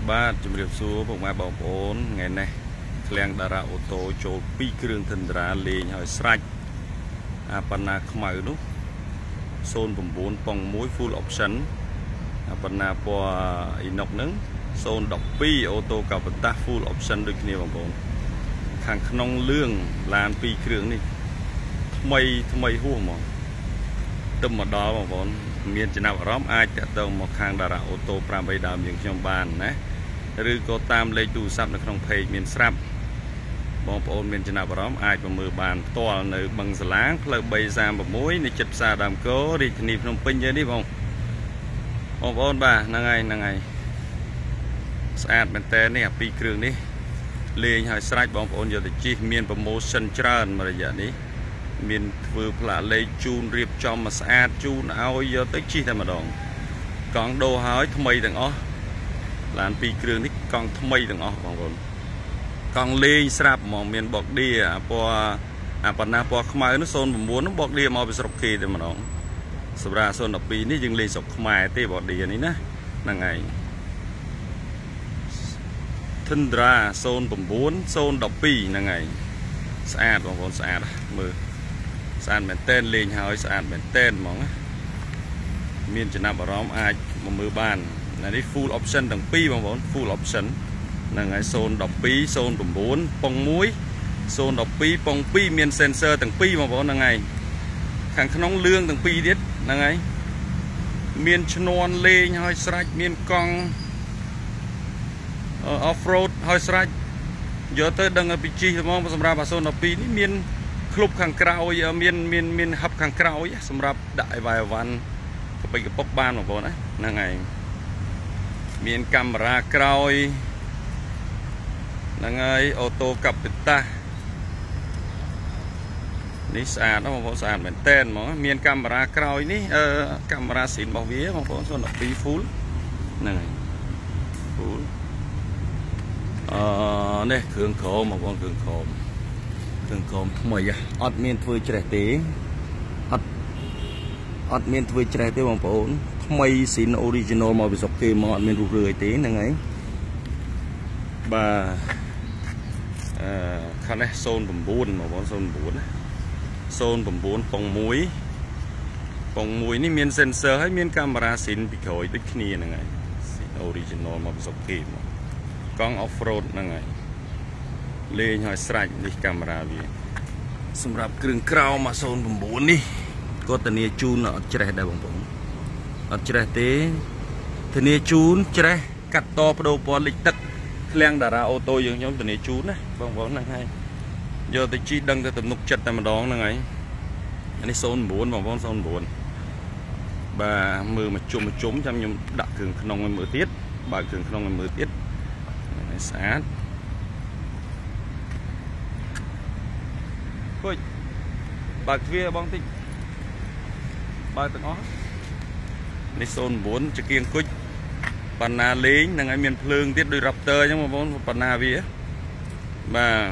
បាទជំរាបសួរពុកម៉ែបងប្អូនថ្ងៃនេះឃ្លាំងតារ៉ាអូតូចូល2គ្រឿងធន្ត្រាលេងហើយស្រេចអាបណ្ណាខ្មៅនោះ09ប៉ុង1 full option អាបណ្ណាពណ៌អ៊ីណុកហ្នឹង012អូតូកាបតា full option ដូចគ្នាបងប្អូនខាងក្នុងលឿងឡាន2គ្រឿងនេះថ្មីហួសហ្មងទៅមកដល់បងប្អូនមានចំណាប់អារម្មណ៍អាចតាក់ទងមកខាងតារ៉ាអូតូ8ដើមយើងខ្ញុំបានណាឬក៏តាមលេខទូរស័ព្ទនៅក្នុង page មានស្រាប់បងប្អូនមានចំណាប់អារម្មណ៍អាចមកមើលបានផ្ទាល់នៅបឹងសាឡាងផ្លូវ336នៅជិតផ្សារដើមគោរាជធានីភ្នំពេញនេះបងប្អូនបាទហ្នឹងហើយស្អាតមែនតើនេះអា2គ្រឿងនេះលេងហើយស្រេចបងប្អូនយកទៅជិះមាន promotion ច្រើនមួយរយៈនេះមានធ្វើផ្លាកលេខជូនរៀបចំមកស្អាតជូនឲ្យយកទៅជិះតែម្ដងកង់ដូរហើយថ្មីទាំងអស់ឡាន2គ្រឿងនេះកង់ថ្មីទាំងអស់បងប្អូនកង់លេងស្រាប់ហ្មងមានបកឌីអាពណ៌អាបណ្ណាពណ៌ខ្មៅនោះ09នោះបកឌីមកពីស្រុកគេតែម្ដងសម្រាប់012នេះយើងលេងស្រុកខ្មែរទេបកឌីនេះណាហ្នឹងហើយTundra 09 012ហ្នឹងហើយស្អាតបងប្អូនស្អាតមើលស្អាតមែនតើលេងហើយស្អាតមែនតើហ្មងមានចំណាប់អារម្មណ៍អាចមកមើលបាននេះ full option ទាំងពីរបងប្អូន full option ហ្នឹងហើយ012 09ប៉ុង1 012ប៉ុង2មាន sensor ទាំងពីរបងប្អូនហ្នឹងហើយខាងក្នុងលឿងទាំងពីរទៀតហ្នឹងហើយមានឈ្នាន់លេងហើយស្រេចមានកង់off road ហើយស្រេចយកទៅដឹងពីជិះហ្មងសម្រាប់អា012នេះមានក្លុបខាងក្រោយមានហឹបខាងក្រោយសម្រាប់ដាក់អីវ៉ៃអវ៉ាន់កពិកពុកបានបងប្អូនណាហ្នឹងហើយមានកាមេរ៉ាក្រោយហ្នឹងហើយអូតូកាបេតានេះស្អាតណាបងប្អូនស្អាតមែនតើហ្មងមានកាមេរ៉ាក្រោយនេះកាមេរ៉ាស៊ីនរបស់វាបងប្អូន012 full ហ្នឹងហើយ full នេះគ្រឿងក្រមបងប្អូនគ្រឿងក្រមថ្មីអត់មានធ្វើច្រេះទេអត់មានធ្វើច្រេះទេបងប្អូនថ្មីស៊ីន original មកពីស្រុកគេមកអត់មានរុះរើអីទេហ្នឹងហើយបាទខាងនេះ09បងប្អូន09ប៉ុង1នេះមាន sensor ហើយមានកាមេរ៉ាស៊ីនពីក្រោយដូចគ្នាហ្នឹងហើយស៊ីន original មកពីស្រុកគេមកកង់ off road ហ្នឹងហើយលេងឲ្យស្រេចនេះកាមេរ៉ាវាសម្រាប់គ្រឿងក្រោមមក09នេះក៏ធានាជូនអត់ច្រេះដែរបងប្អូនអត់ច្រេះទេធានាជូនច្រេះកាត់តបដូរពណ៌លិចទឹកឃ្លាំងតារ៉ាអូតូយើងខ្ញុំធានាជូនណាបងប្អូនហ្នឹងហើយយកទៅជីដឹងទៅទំនុកចិត្តតែម្ដងហ្នឹងហើយនេះ09បងប្អូន09បាទមើលមកជុំចាំខ្ញុំដាក់គ្រឿងក្នុងឲ្យមើលទៀតបើគ្រឿងក្នុងឲ្យមើលទៀតស្អាតគួយបើកទ្វារបងតិចបើកទាំងអស់នេះ09ចង្គៀងគុជបណ្ណាលេងហ្នឹងហើយមានភ្លើងទៀតដូច Raptor អញ្ចឹងបងប្អូនបណ្ណាវាបាទ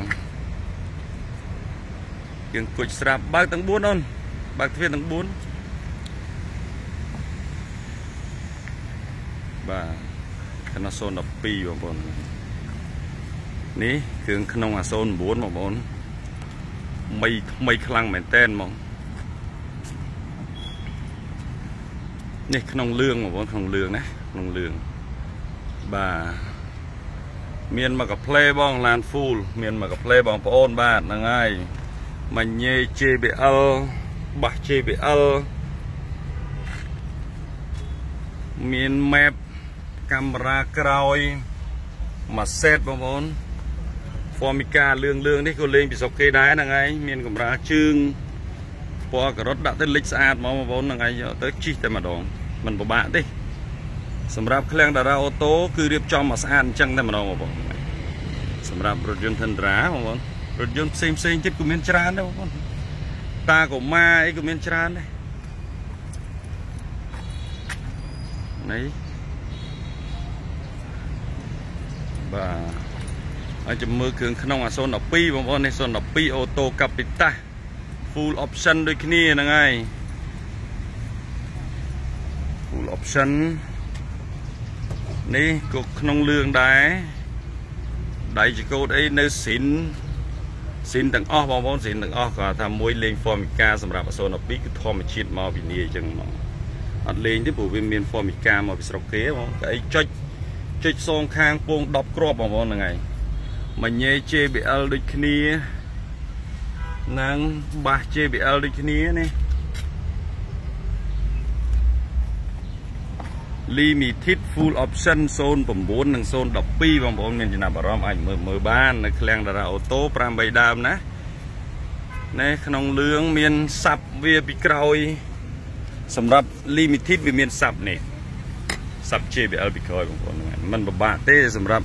គៀងគុជស្រាប់បើកទាំង4អូនបើកទ្វារទាំង4បាទខណៈ012បងប្អូននេះគ្រឿងក្នុងអា09បងប្អូនថ្មីខ្លាំងមែនតើហ្មងនេះក្នុងលឿងបងប្អូនក្នុងលឿងណាក្នុងលឿងបាទមានមកកាផ្លេបងឡាន full មានមកកាផ្លេបងប្អូនបាទហ្នឹងហើយម៉ាញេ JBL បាស JBL មាន map កាមេរ៉ាក្រោយមួយសេតបងប្អូនFormica លឿងនេះក៏លេងពីស្រុកគេដែរហ្នឹងហើយមានកម្រាលជើងពណ៌ការ៉ុតដាក់ទៅលិចស្អាតមកបងប្អូនហ្នឹងហើយយកទៅជិះតែម្ដងមិនពិបាកទេសម្រាប់ឃ្លាំងតារ៉ាអូតូគឺរៀបចំមកស្អាតអញ្ចឹងតែម្ដងបងប្អូនសម្រាប់រថយន្ត Tundra បងប្អូនរថយន្តផ្សេងទៀតក៏មានច្រើនដែរបងប្អូនតាកូម៉ាអីក៏មានច្រើនដែរនេះបាទហើយចាំមើលគ្រឿងក្នុងអា012បងប្អូននេះ012អូតូកាពីតា full option ដូចគ្នាហ្នឹងហើយ full option นี่ก็ขนมเรื่องได้จะโกดไอ้เนื้อสินต่างอ้อบางสินต่างอ้อก็ทำมวยเลงฟอร์มิก้าสำหรับโซนอปิกทอมชิดมาวินีจังอัดเลงที่ปู่เป็นเมียนฟอร์มิก้ามาวิสระเกะไอ้จุดทรงคางโป่งดอกกรอบบางยังไงมันเย่เจบีเอลดิคเนียนางบาเจบีเอลดิคเนียนี่Limited full option โซนผมบุญหนึ่งโซนดอกปีบางคนมีจินาบารอมไอ้มือบ้านในแคลงดาราออโต้ปรามใบดามนะในขนมเลื้องเมียนสับเวียปีกรอยสำหรับ Limited เมียนสับเนี่ยสับเจบีเอลปีกรอยบางคนมันบบะเต้สำหรับ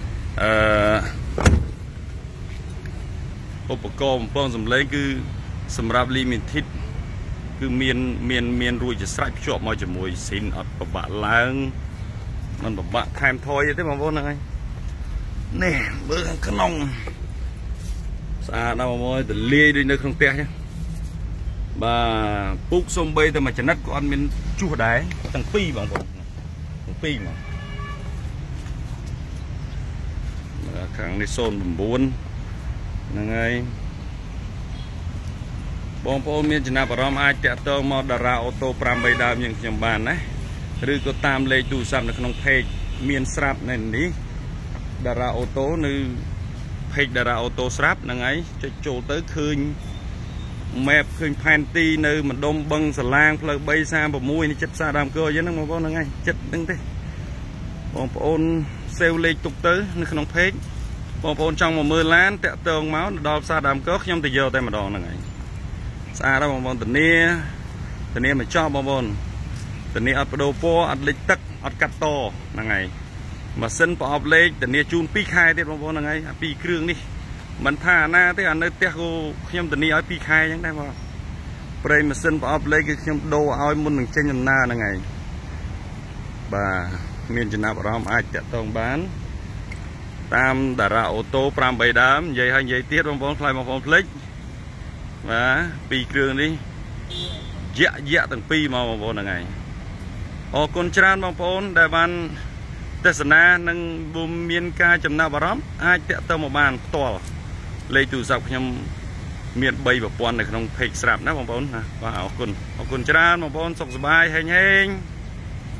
อุปกรณ์ป้องสำเร็จคือสำหรับ Limitedคือเมียนรวยจะใส่ชอบมาจะมวยสินอัดประบะล้างมันประบะแทมทอยได้บางคนไงนี่เบอร์ขนมสะอาดนะบางคนแต่เลี้ยด้วยเนื้อขนมเปี๊ยะบ่าปุ๊กส้มใบแต่มาจะนัดก่อนเป็นชูหัวได้ตั้งปีบางคนตั้งปีมาขังในโซนบุญยังไงบองโปมีจนาปรามอาจจะเติมมาดาราออโต้ปรามใบดาวอย่างจำบานนะหรือก็ตามเลยดูซ้ำในขนมเพจเมียนสลับในนี้ดาราออโต้ในเพจดาราออโต้สลับยังไงจะโจเตอร์คืนแมพคืนแพนตีในมันดมบังสลางเพลย์ใบซาบะมุยนี่จัดซาดามเกอยังนั่งมาบ้างยังไงจัดนึงเต้บองโปนเซลเลยตุกเตอร์ในขนมเพจบองโปนจังมามือล้านเตะเติงเมาส์ดอลซาดามเกอยำตีเยอะแต่มาดองยังไงสะอาดบางคนตัวนี้มันชอบบางคนตัวนี้อัดโดโปอัดเล็กตักอัดกัดโตนั่งไงมาเส้นปอบเล็กตัวนี้จูนปีคายที่บางคนนั่งไงปีเครื่องนี่มันท่าหน้าที่อันนี้เตะกูขยำตัวนี้เอาปีคายยังได้ป่ะเปรย์มาเส้นปอบเล็กขยำโดเอามุนหนึ่งเช่นหน้านั่งไงบ่าเมียนจนาบรามอาจจะต้องบ้านตามดาราออโต้ปรามใบดามใหญ่ให้ใหญ่เตี้ยบางคนใครบางคนเล็กvà pi kêu đi dạ từng pi mà bọn là ngày họ con tràn bằng phone đại ban tesna nâng bùm miền ca chấm na baram ai tẹt tơ một bàn to lấy từ dọc nhầm miền bay và pon này không phải sạp nát bằng phone và họ con tràn bằng phone sọc bài hay nhanh